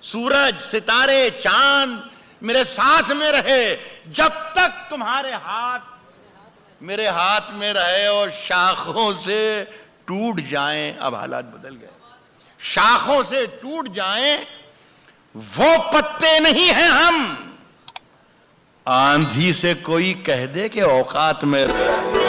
सूरज, सितारे, चांद मेरे साथ में रहे, जब तक तुम्हारे हाथ मेरे हाथ में रहे और शाखों से टूट जाएं। अब हालात बदल गए, शाखों से टूट जाएं, वो पत्ते नहीं हैं हम। आंधी से कोई कह दे कि औकात में रहे।